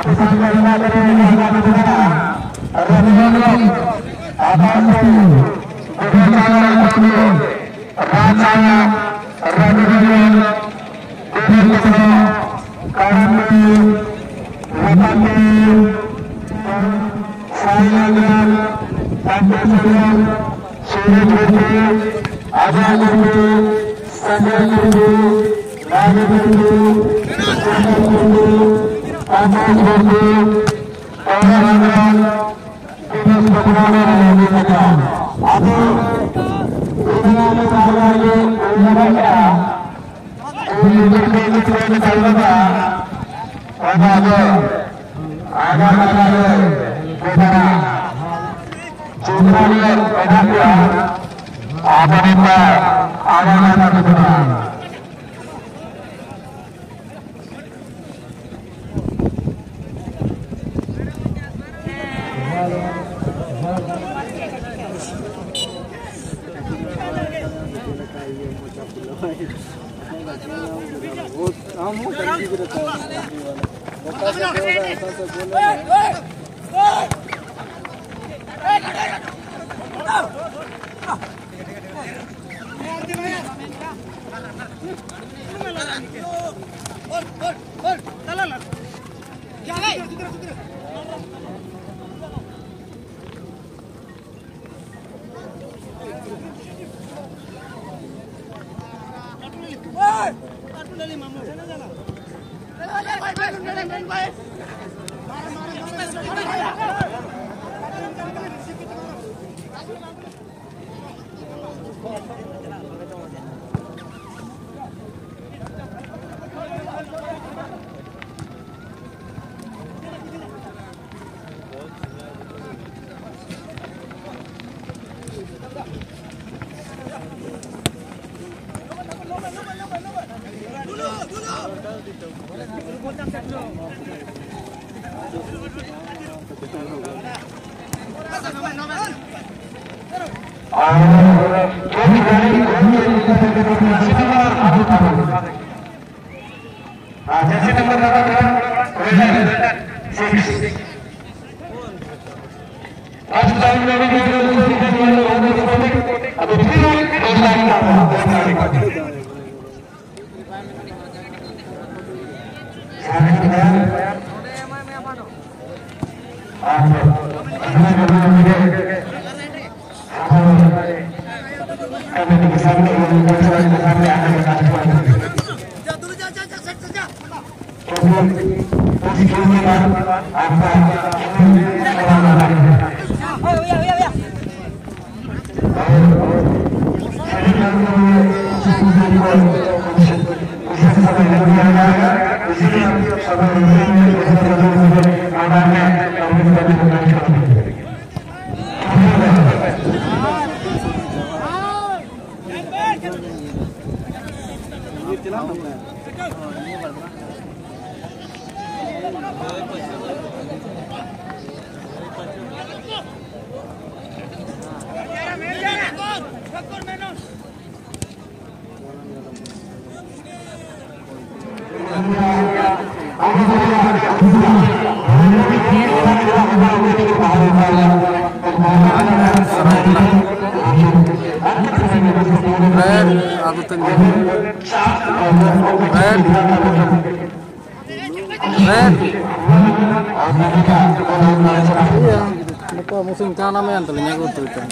Musim tanam yang telinga kutu itu.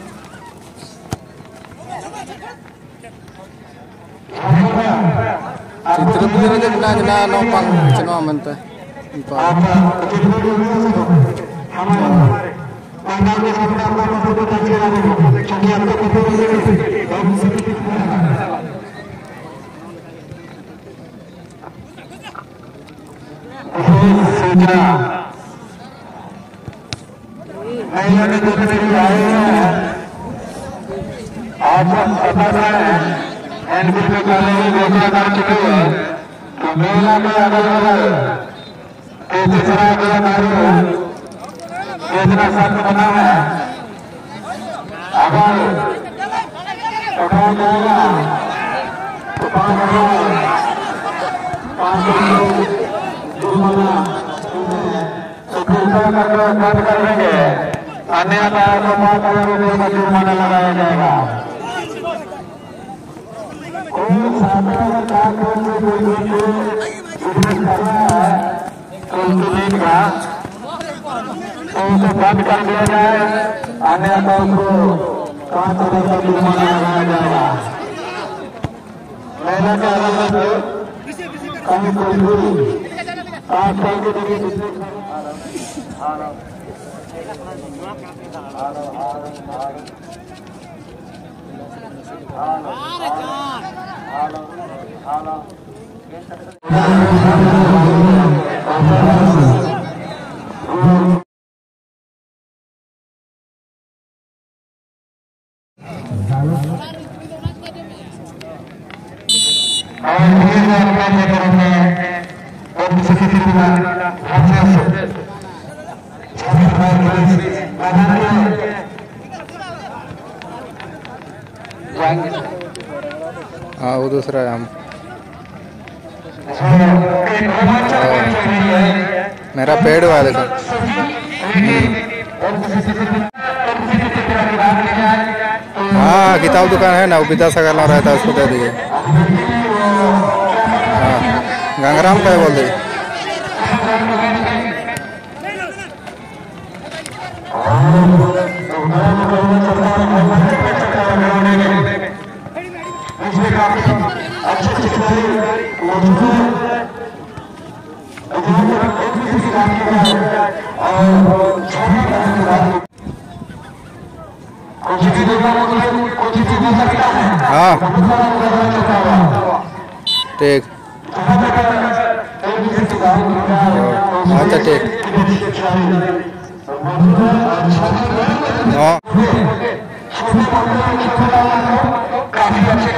Citra begini aja kena nopang cina mente. आज NP में घोषणा कर चुकी है कि मेला में अगल बगल तीसरा कलाकारी योजना साथ बना है। अगर उठाया जाएगा तो 5,000 जुर्माना कृपया करके बंद कर देंगे, अन्यथा तो 5,000 रुपये का जुर्माना लगाया जाएगा। तो उसे बंद कर दिया जाए, अन्यथा उसको 5,000 का जुर्माना लगाया जाएगा। महिला के अलग कहीं कोई भी आजकल के लिए हाँ वो दूसरा है हम मेरा पेड़ हुआ देखो। हाँ किताब दुकान है ना, वो विद्यासागर में रहता है, उसको दे दीजिए। हाँ गंगराम का है, बोल दीजिए। हाँ ठीक, अच्छा ठीक। हाँ काफी अच्छे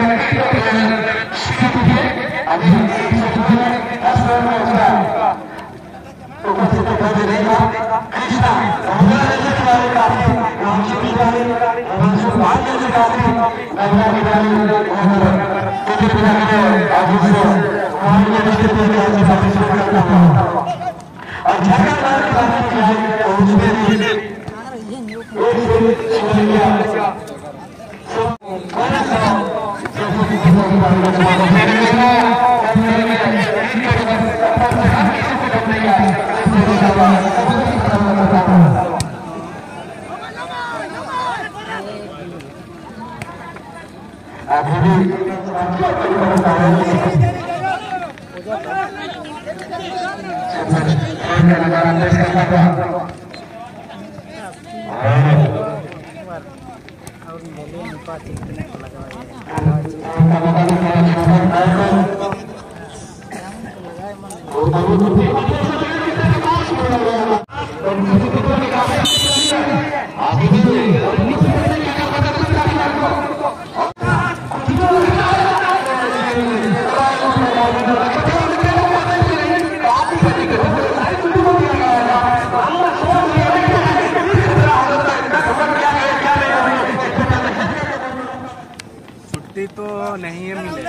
छुट्टी तो नहीं मिलेगा।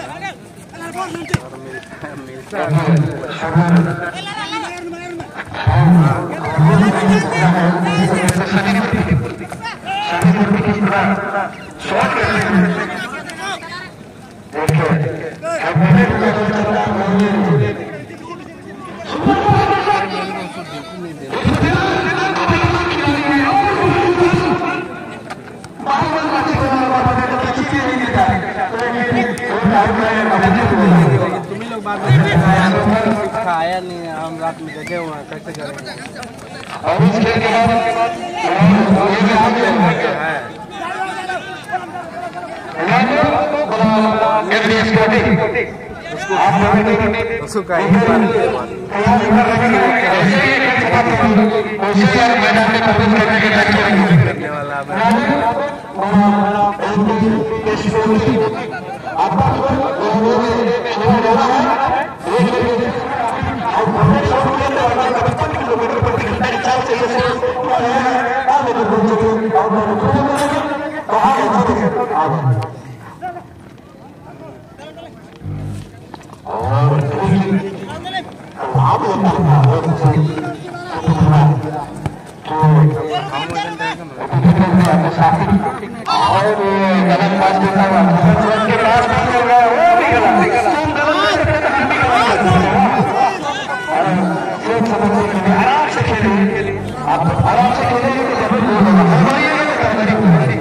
तुम्ही लोग बात खाया नहीं, हम रात में जगे हुए हैं, कैसे करेंगे? और उसके बाद उसको कहीं करने वाला और और गलत पास करना हुआ के पास भी चल रहा है, वो भी गलत तुम गलत करते हम भी गलत सोच समझ के आराम से खेलिए, आप आराम से खेलेंगे तो जब गोल होगा फरमाइएगा तो कबड्डी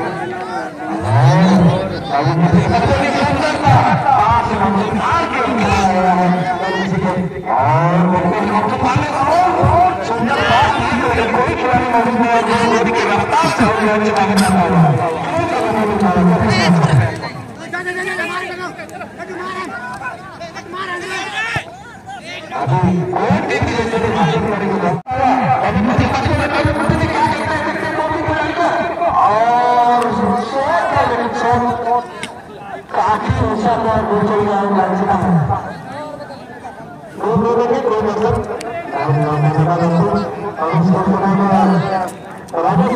और किसी बच्चे की सुंदरता पास मंजिल मार के खेला गया है और मंजिल पाने का और सुंदर पास नहीं तो कोई खिलाड़ी मौजूद नहीं है जो गोल की रफ्तार से और मैच चलाने जाता है। अभी कोई टीम के लिए हासिल करेगी अभी मुझे पता नहीं क्या करते हैं और शॉट का लेकिन शॉट काफी ऊंचा पर गोल चल रहा है लाइनसमैन गोल देंगे कोई मतलब और उसको बनाना राजेश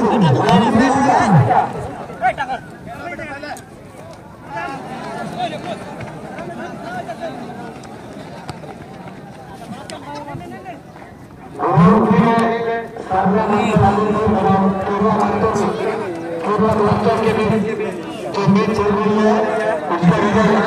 के भी जो मैच चल रही है उसका रिजल्ट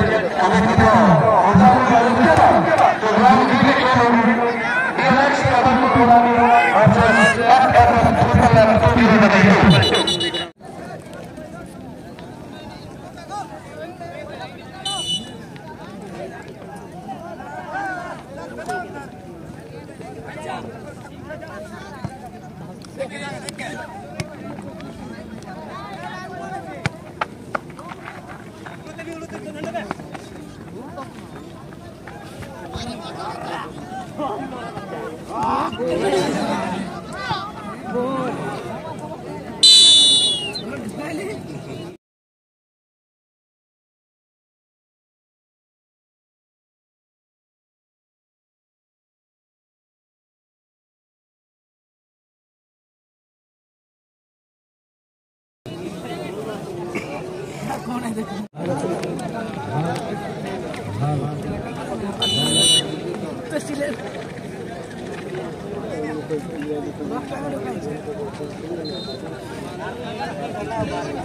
कौन है देखो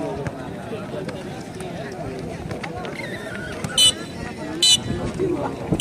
तो